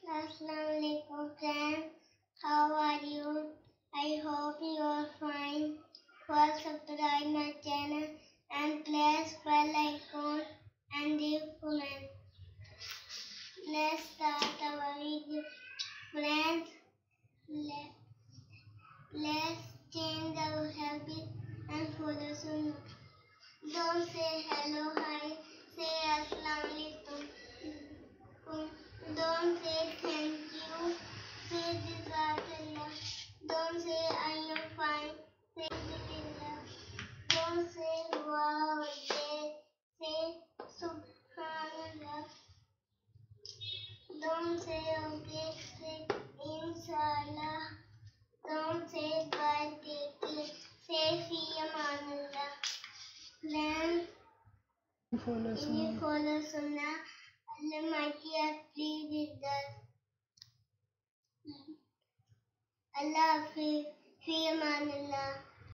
Assalamualaikum friends, how are you? I hope you are fine. First subscribe my channel and press bell icon and leave comment. Let's start our video. Friends, let's change our habit and follow Sunnah. Don't say hello, hi, say Assalamualaikum. Don't say thank you, say Jazakallah. Don't say I am fine, say Alhamdulilah. Don't say wow, say Subhanallah. Don't say okay, say Inshallah. Don't say bye, take care, say Fi Amanillah. Then, if you follow Sunnah, Allah Almighty are pleased with us. Allah Hafiz, Fi Amanillah.